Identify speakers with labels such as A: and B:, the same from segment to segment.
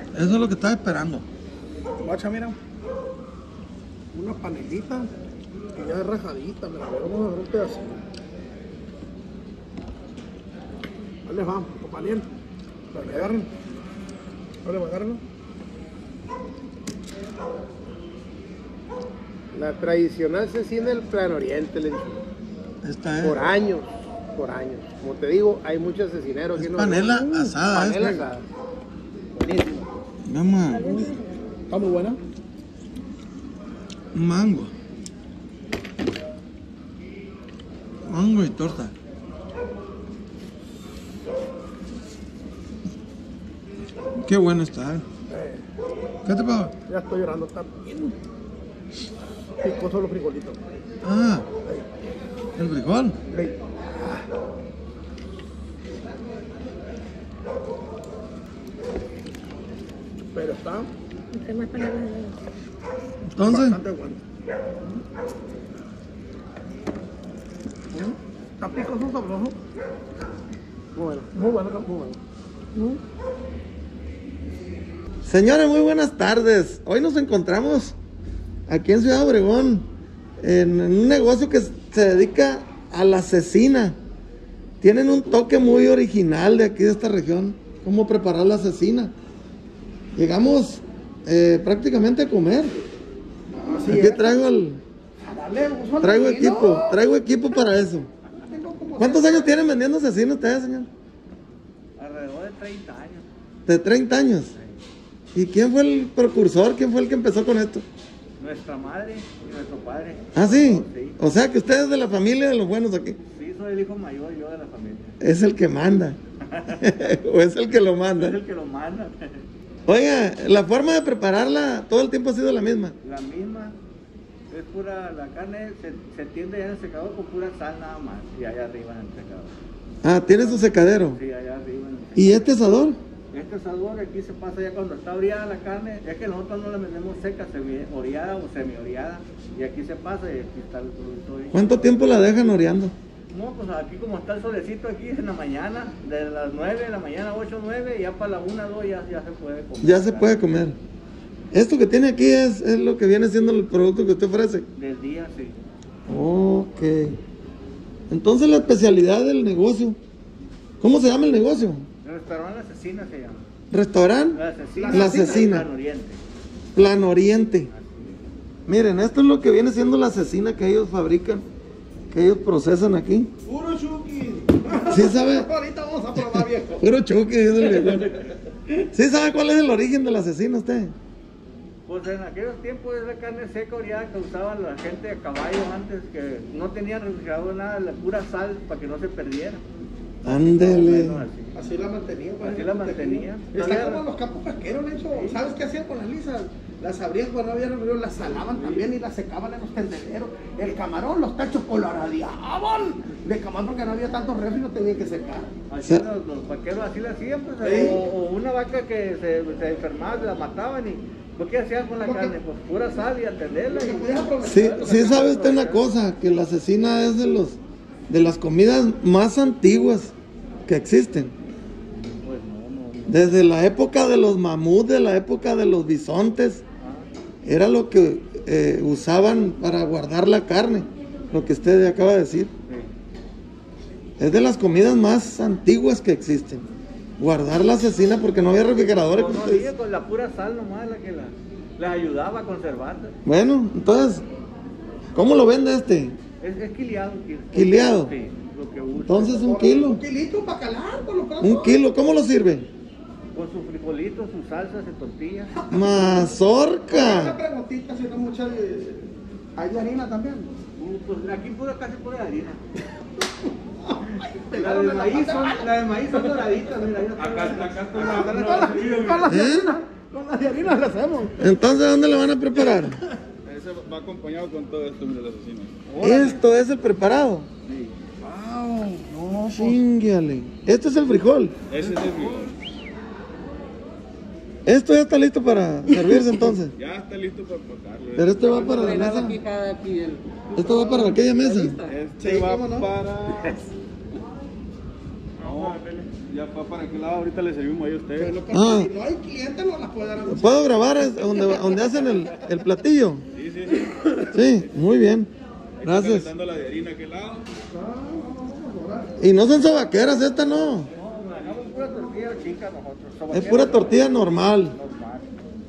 A: Eso es lo que estaba esperando.
B: Guacha, mira. Una panelita que ya es rajadita. Me la veo, vamos a ver un pedacito. Ahí les va, compañero. Para que agarren. Ahora le agárrenlo. La tradicional cecina del Plan Oriente, le dije.
A: Esta es.
B: Por años, por años. Como te digo, hay muchos cecineros
A: Es
B: aquí en
A: panela asada,
B: Panela
A: esta.
B: asada. Buenísimo.
A: Mamá,
B: Está muy buena.
A: mango. Mango y torta. Qué bueno está. ¿Qué te pasa?
B: Ya estoy llorando, está bien picosos los frijolitos.
A: Ah, el frijol.
B: Ey. Pero está
C: Entre más palabras de
A: Entonces,
B: bastante bueno. Está picoso, sabroso. Muy bueno, muy bueno, muy bueno.
A: señores, muy buenas tardes. Hoy nos encontramos aquí en Ciudad Obregón en un negocio que se dedica a la cecina. Tienen un toque muy original de aquí de esta región. Cómo preparar la cecina. Llegamos prácticamente a comer.
B: Así
A: Aquí
B: es.
A: traigo
B: Dale, uso al
A: traigo
B: vecino.
A: traigo equipo para eso.
B: Tengo como
A: ¿Cuántos años tienen vendiendo cecina ustedes, señor?
D: Alrededor de 30 años.
A: De 30 años. ¿Y quién fue el precursor? ¿Quién fue el que empezó con esto?
D: Nuestra madre y nuestro padre.
A: Ah, sí.
D: Sí.
A: O sea que usted es de la familia de los buenos aquí.
D: Sí, soy el hijo mayor yo de la familia.
A: Es el que manda. O es el que lo
D: Es
A: manda.
D: el que lo manda.
A: Oiga, la forma de prepararla todo el tiempo ha sido la misma.
D: La misma. Es pura, la carne se tiende ya en el secador con pura sal nada más. Y allá arriba en el secador.
A: Ah, tiene su secadero.
D: Sí, allá arriba en el secador.
A: ¿Y este asador?
D: Este asador aquí se pasa ya cuando está oreada la carne. Es que nosotros no la vendemos seca, oreada o semi-oreada. Y aquí se pasa y aquí está el producto. Ahí.
A: ¿Cuánto tiempo la dejan oreando?
D: No, pues aquí como está el solecito aquí en la mañana, de las 9 de la mañana, 8, 9, y ya para la 1, 2 ya se puede comer.
A: Ya se puede comer. Esto que tiene aquí es lo que viene siendo el producto que usted ofrece.
D: Del día, sí.
A: Ok. Entonces la especialidad del negocio. ¿Cómo se llama el negocio?
D: El restaurante La Cecina se llama.
A: ¿Restaurante?
D: La Cecina.
A: La Cecina.
D: Plan Oriente.
A: Plan Oriente.
D: Así es.
A: Miren, esto es lo que viene siendo la cecina que ellos fabrican, que ellos procesan aquí.
B: puro chuki.
A: ¿Sí sabe?
B: Ahorita vamos a probar, viejo.
A: Puro chuki, dice el viejo. ¿Sí sabe cuál es el origen de la cecina usted?
D: Pues en aquellos tiempos es la carne seca oreada que usaban la gente a caballo antes, que no tenían refrigerador nada, la pura sal para que no se perdiera.
A: Ándele.
D: Bueno, así.
B: Así la mantenía. pues.
D: Así la mantenía.
B: Está como los campos pesqueros, de hecho. ¿Sabes qué hacían con las lisas? Las abrían cuando no había río, las salaban también y las secaban en los tendederos. El camarón, los tachos coloradiaban de camarón porque no había tantos refri y no tenían que secar.
D: Así los vaqueros así la hacían, pues,
B: Sí.
D: o una vaca que se enfermaba, la mataban y ¿pues qué hacían con la
B: Porque-
D: carne? Pues pura sal y atenderla.
B: Porque
D: Y,
B: podías aprovechar
A: Sí,
B: los
A: sí
B: campos.
A: sabe usted una cosa, que la cecina es de las comidas más antiguas que existen.
D: pues no.
A: Desde la época de los mamuts, de la época de los bisontes, era lo que usaban para guardar la carne, lo que usted acaba de decir.
D: Sí.
A: Es de las comidas más antiguas que existen. Guardar la cecina porque no había refrigeradores.
D: No,
A: como
D: no
A: usted
D: había
A: dice.
D: con la pura sal nomás la que la ayudaba a conservarla.
A: Bueno, entonces, ¿cómo lo vende este?
D: Es quiliado.
A: ¿Quiliado?
D: Sí, lo que usa.
A: Entonces un kilo.
B: Un kilito para calar, por lo pronto.
A: Un kilo, ¿cómo lo sirve?
D: Con sus frijolitos, sus salsas y tortillas.
B: Una
A: Mazorca.
B: preguntita, si no mucha de... ¿Hay de harina también?
D: Pues aquí casi pura harina.
B: Pegaron en la pata.
D: La de maíz son doraditas, mira.
E: Acá está
B: Con las de harina, con las de harina le hacemos.
A: Entonces, ¿dónde lo van a preparar?
E: Ese va acompañado con todo esto, mira, la cecina.
A: Esto es el preparado.
B: Wow, no, pues.
A: Chingueale. Este es el frijol.
E: Ese es el frijol.
A: Esto ya está listo para servirse entonces.
E: Ya está listo para cortarlo.
A: Pero este va para la mesa. Esto va para aquella mesa.
E: Este
B: Sí,
E: va
B: ¿cómo no?
E: para...
D: No,
E: Ya va para qué lado, ahorita le servimos ahí a ustedes.
B: Pero
A: Ah.
B: si no hay clientes, no las puede dar a nosotros.
A: ¿Puedo grabar donde hacen el platillo?
E: Sí, sí, sí.
A: Sí, muy bien.
E: Ahí
A: Gracias.
E: está calentando la de harina a aquel lado.
A: Y no son sobaqueras, esta no.
D: No, manejamos pura tortilla chica nosotros.
A: Es pura tortilla normal.
D: Normal.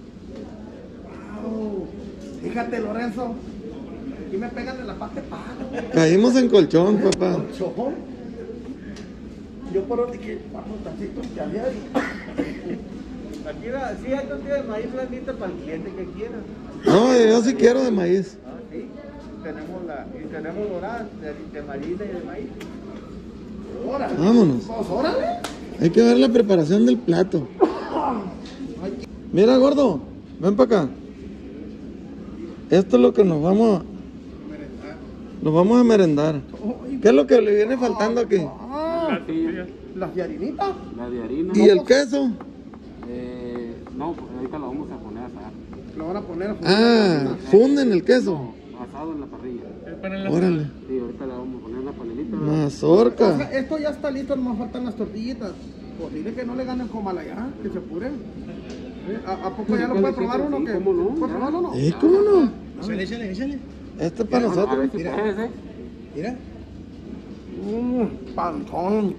B: Wow. Fíjate, Lorenzo. Aquí me pegan de la parte paga.
A: Caímos en colchón, papá.
B: Chojón. Yo por donde que vamos tantito ya había.
D: Aquí sí hay tortilla de maíz blandita para el cliente que quiera.
A: No, yo sí quiero de maíz.
D: Ah, sí. Tenemos doradas de marina y de maíz.
B: Órale.
A: Vámonos.
B: Pues, órale.
A: Hay que ver la preparación del plato. Mira, gordo, ven para acá. Esto es lo que nos vamos a merendar. ¿Qué es lo que le viene faltando aquí?
B: Ah, las de harinita.
C: La de harina.
A: ¿Y el queso?
C: No, pues ahorita la vamos a poner a asar.
B: Lo van a poner.
A: Ah, funden el queso.
C: Asado en la parrilla.
A: Órale.
C: Sí, ahorita la vamos a poner en la panelita.
B: O sea,
A: Mazorca.
B: esto ya está listo, nomás faltan las tortillitas. Pues dile que no le ganen como a la ya, que se apuren. ¿A poco ya lo puede probar uno? ¿Qué?
C: ¿Cómo no?
B: ¿Puede probarlo o no?
A: ¿Cómo no?
B: Échale.
A: Esto es para
C: A
A: nosotros.
C: ver si puedes,
B: Mira. Panzón.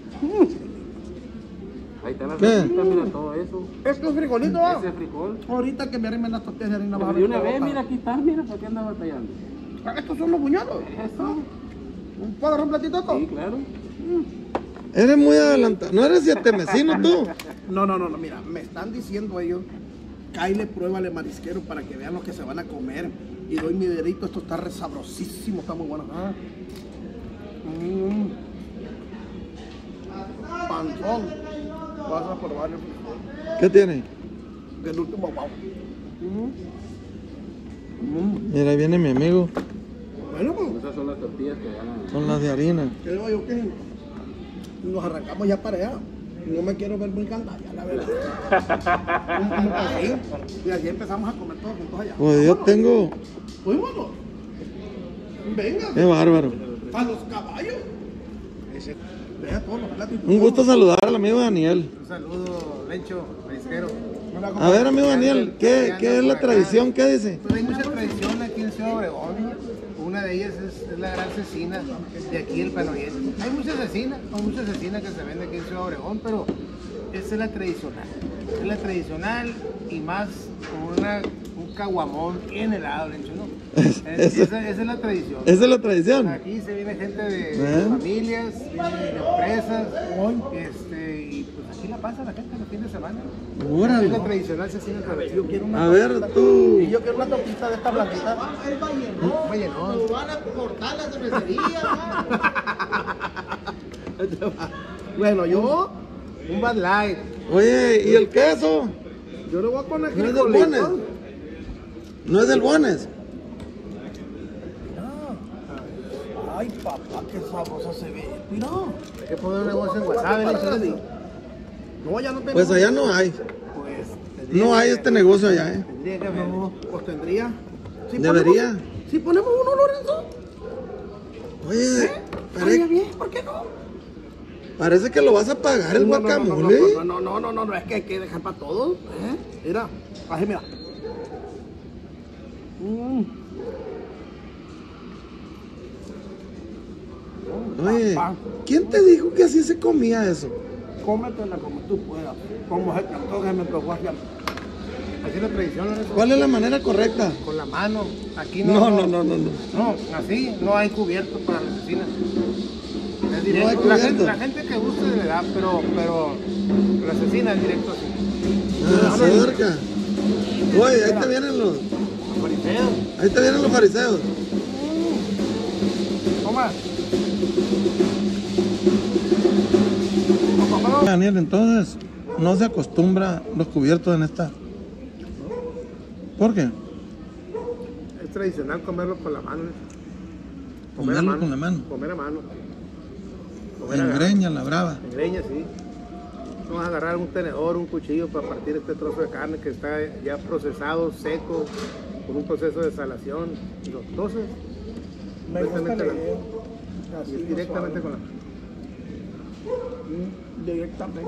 C: Ahí está la
A: ¿Qué?
C: salsita, mira todo eso.
B: Esto es frijolito, ¿va?
C: Ese frijol.
B: Ahorita que me arrimen las tortillas de harina. vas a
C: Pero de
B: ver
C: una
B: qué
C: vez,
B: boca.
C: mira, aquí está, mira, ¿para qué andas batallando?
B: Estos son los buñuelos.
C: Eso.
B: ¿Puedo agarrar un platito de esto?
C: Sí, claro.
A: Eres muy adelantado. ¿No eres siete-mesino tú?
B: No, mira, me están diciendo ellos, cáile, pruébale marisquero para que vean lo que se van a comer. Y doy mi dedito, esto está re sabrosísimo, está muy bueno. Panzón. Vas a probar el frijol
A: ¿Qué tiene?
B: del último wow.
A: Mira, ahí viene mi amigo.
B: Bueno, pues,
C: Esas son las tortillas que van a...
A: Son las de harina.
B: ¿qué digo yo? Que nos arrancamos ya para allá. No me quiero ver muy gandalla, la verdad. Así, y así empezamos a comer todos juntos allá.
A: Pues yo tengo...
B: Fuímonos. Venga,
A: Qué bárbaro.
B: a los caballos. Vea todos los platos.
A: Un gusto saludar al amigo Daniel.
F: Un saludo, Lencho, marisquero.
A: A ver, amigo Daniel, ¿qué es la tradición? ¿Qué dice?
F: Pues hay mucha tradición aquí en Ciudad Obregón. Una de ellas es la gran cecina de aquí, el Pan Oriente. Hay muchas cecinas que se venden aquí en Ciudad Obregón, pero esa es la tradicional. Es la tradicional y más con un caguamón bien helado, Lencho, ¿no? Esa es la tradición.
A: Esa es la tradición.
F: Aquí se viene gente de
A: ¿Eh?
F: familias, viene de empresas, y pues aquí la pasa la gente los fines de semana.
A: Órale.
F: Es la tradicional cecina tradicional. Yo quiero una
A: A ver, tú.
B: Y yo quiero una tortita de esta blanquita.
F: Oye, no.
B: Nos van a cortar la cervecería. Bueno, yo,
F: Un Bad Light.
A: Oye, ¿y el queso?
B: yo le voy a poner
A: ¿No es del Bones? ¿No es del Bones?
B: Ay, papá, qué sabrosa se ve. Mira.
F: Hay que poner un negocio en WhatsApp, Lencho.
B: No, ya no tenemos.
A: Pues allá no hay.
F: Pues, tendría
A: No hay
F: que-
A: este negocio allá, ¿eh?
F: Tendría que haber.
B: No, pues tendría. Si
A: Debería.
B: Si ponemos uno, Lorenzo.
A: Oye,
B: Estaría bien, ¿por qué no?
A: parece que lo vas a pagar el guacamole.
B: No, es que hay que dejar para todos. Mira, así mira.
A: Oye, ¿quién te dijo que así se comía eso?
B: Cómetela como tú puedas. Como se te antoje, me tocó hacia.
F: Así es la tradición, Lorenzo.
A: ¿Cuál es la manera correcta?
F: Con la mano. Aquí
A: No,
F: no.
A: no.
F: No, así no hay cubierto para la cecina. Es directo.
A: No hay
F: la, gente,
A: cubierto.
F: la gente que guste le da, pero la cecina es directo así.
A: Ah, cerca. Oye, ahí te vienen los...
F: Fariseos.
A: Ahí te vienen los fariseos.
F: Toma.
A: Daniel, entonces no se acostumbra los cubiertos en esta. ¿Por qué?
F: Es tradicional comerlo con la mano.
A: Comerlo con la mano.
F: Comer a mano. Comer
A: En
F: a-
A: greña, la brava.
F: En greña, sí. Vamos a agarrar un tenedor, un cuchillo para partir este trozo de carne que está ya procesado, seco, con un proceso de salación. Y lo tosas
B: Me gusta
F: directamente,
B: leer.
F: directamente con la mano.
B: Directamente.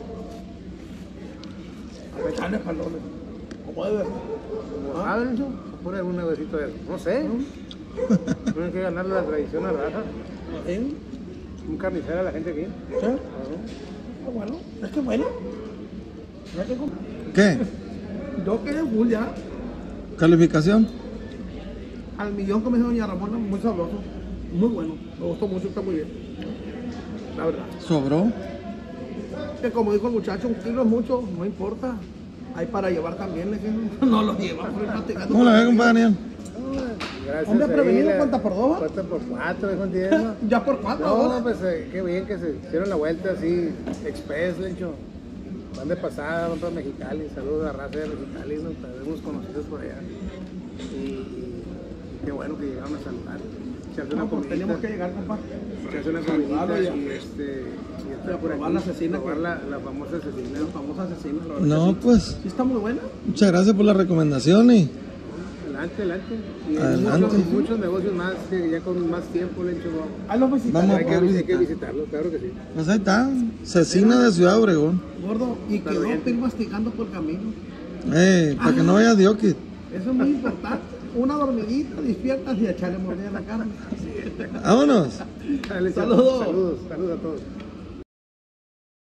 B: A meterle jalones. ¿Cómo debe?
F: ¿Ah, Lencho? Por algún negocito de eso. No sé. Tienen que ganarle la tradición a raja.
B: ¿Sí?
F: Un carnicero a la gente aquí.
B: ¿Sí? Bueno, es que bueno. Ya que
A: ¿Qué?
B: yo quedé full ya.
A: ¿Calificación?
B: Al millón que me dijo doña Ramona, muy sabroso. Muy bueno. Me gustó mucho, está muy bien. La verdad.
A: ¿Sobró?
B: Que como dijo el muchacho, 1 kilo es mucho, no importa. Hay para llevar también, le dije, no lo lleva por ir platicando.
A: ¿Cómo la ve, compadre Daniel?
F: Gracias.
B: Hombre, prevenido,
F: ahí,
B: ¿cuánta por 2?
F: Cuánta por 4, dijo entiendo.
B: Ya por 4
F: No,
B: ahora.
F: pues qué bien que se hicieron la vuelta así, express, Lencho. Van de pasada, van para Mexicali. Saludos a la raza de Mexicali, nos tenemos conocidos por allá. Y qué bueno que llegaron a saludar. Echarse una
B: No, pues
F: comidita.
B: teníamos que llegar, compadre.
F: Echarse una
B: Saludarlo
F: comidita
B: ya.
F: y
B: a probar la asesina
F: probar
B: que-
F: la famosa asesina.
B: La famosa asesina. la verdad
A: No,
B: que sí.
A: pues,
B: Sí está muy buena.
A: muchas gracias por la recomendación y
F: Adelante. Y hay
A: Adelante.
F: muchos negocios más que ya con más tiempo, Lencho.
B: Ahí los visitamos.
A: Vamos.
F: Hay que visitarlos, claro que sí.
A: pues ahí está, Cecina de Ciudad Obregón.
B: Gordo, y
F: Está
B: quedó
F: bien.
B: ir masticando por el camino.
A: Para que no vaya diokit.
B: Eso es muy importante. Una dormidita, despiertas y echarle mordida a la carne.
A: Vámonos.
F: Dale,
B: Saludos.
F: Saludos a todos.